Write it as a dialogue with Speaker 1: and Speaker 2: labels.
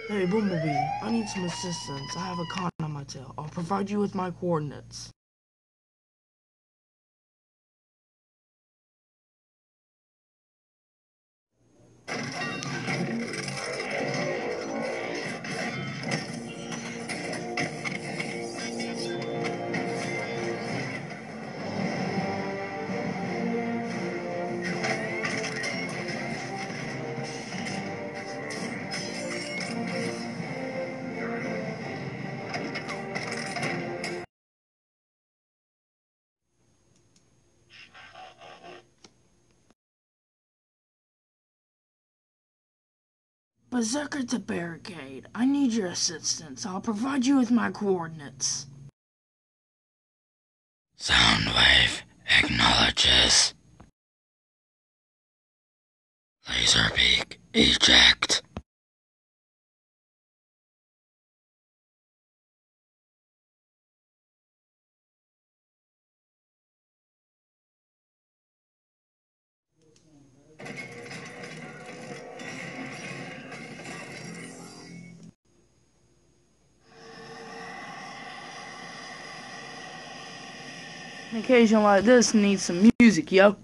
Speaker 1: Hey, Bumblebee, I need some assistance. I have a con on my tail. I'll provide you with my coordinates. Berserker to barricade. I need your assistance. I'll provide you with my coordinates.
Speaker 2: Soundwave acknowledges. Laserbeak eject.
Speaker 1: An occasion like this needs some music, yo.